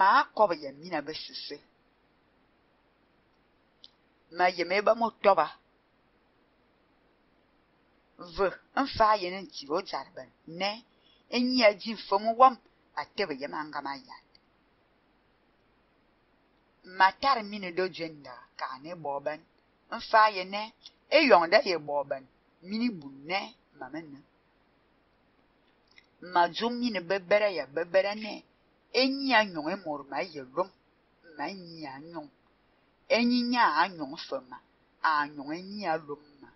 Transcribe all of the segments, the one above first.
ma ko ba ya mina ba sise ma ye me ba mo toba ve en fa ye nen ti o jarban ne enyi aji fomu wam atebe ye manga ma ya matar mini do jenda ka ne boban en fa ye ne e yonda ye boban mini bunne mamena ma jummi ne bebere ya bebere ne enyi anyon e mor ma ye lom ma nyi anyon enyi nya anyon fama anyon enyi alom ma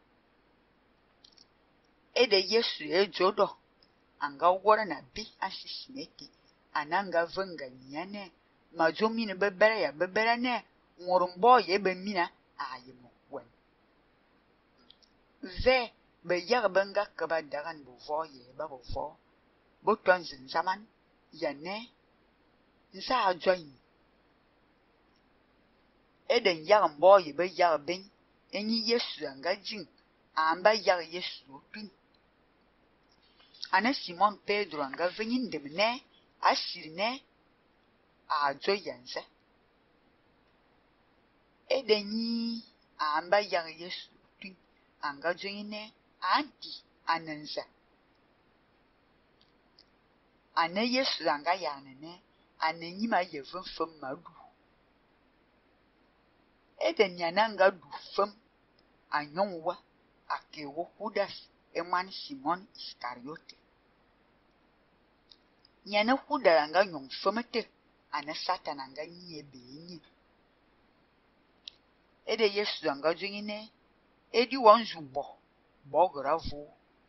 ede Yesu ejodo anga wora na bi ashisineke ananga vanga nyane ma jummi ne bebere ya bebere ne ngorumbo ye be mina ayemo wen ve be yag benga kaba dagan bo vo ye ba bo vo bo ton zaman ya ne nsa ajoin eden yag mbo ye be yag ben enyi Yesu anga jin amba yag Yesu pin ana Simon Pedro anga venyin demne asirne ajoyanse edenyi amba yag Yesu pin anga joine anti anansa ane Yesu anga yanene anenyi ma ye fem madu eden yananga du fem anyonwa akewo Judas eman Simon Iskariote nyane Judas anga nyong femete ane Satan anga nye benyi ede Yesu anga joine edi wanzu bo gravo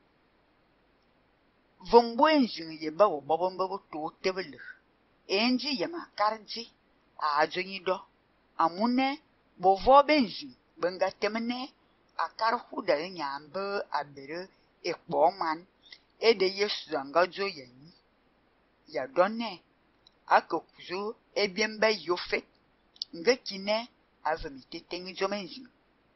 vombo enjin ye ba wo bobo to tebele enji ye makarji a jonyi do amune bo vo benjin benga temene akar huda nyambe abere ekpo man ede Yesu anga jo yanyi ya donne akokuzo ebiemba yofe ngekine avemite tengi jomenjin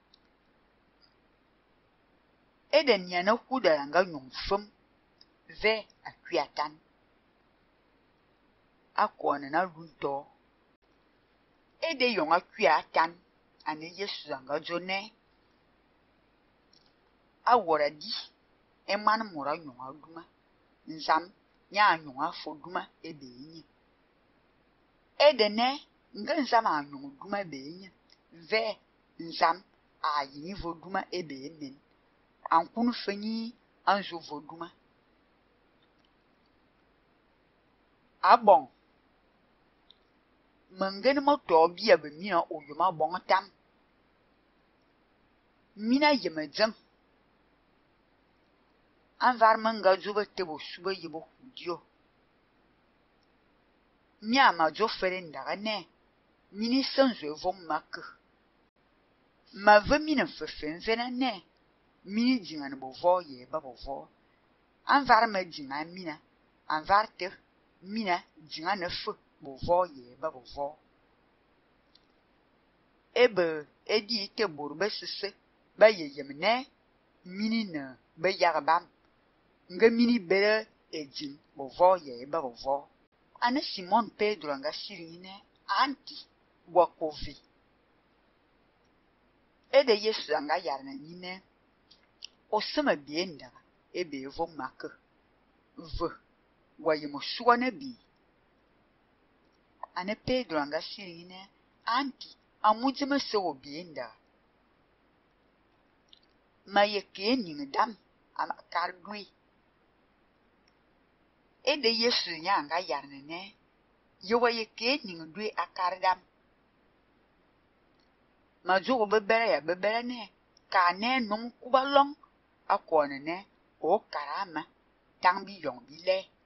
ede nyane huda anga nyomfum ve akwiatan akwane na lunto ede yon akwiatan ane Yesu anga jone awora di eman mura yon aduma nzam nya yon afoduma ebenyi ede ne nzam anyon duma benyi ve nzam ayi voduma ebemen ankunu fenyi anjo voduma abong mengen mo to bia be mina oyuma bong tam mina yemedzem anvar menga jobe tebo sube yebo hudio mia ma jo fere ndaga ne mini sanzo vom mak ma ve mina fefen vena ne mini jingan bo vo ye ba bo vo anvar ma jingan mina anvar te mina jingan fu bo vo ye ba bo vo ebe edi te borbe sese ba ye yemne mini na be yarbam nga mini bere ejin bo vo ye ba bo vo ana Simon Pedro anga sirine anti wakovi ede Yesu anga yarna nyine osema bienda ebe vo mak ve wayemo suwana bi ana Pedro anga sirine anti amujima se wo bienda ma ye ke nyingdam ama kardui ede Yesu nya anga yarne ne yewa ye ke nyingdui akardam ma jogo bebere ya bebere ne ka ne num kubalong akone ne o karama tang bi yong bi le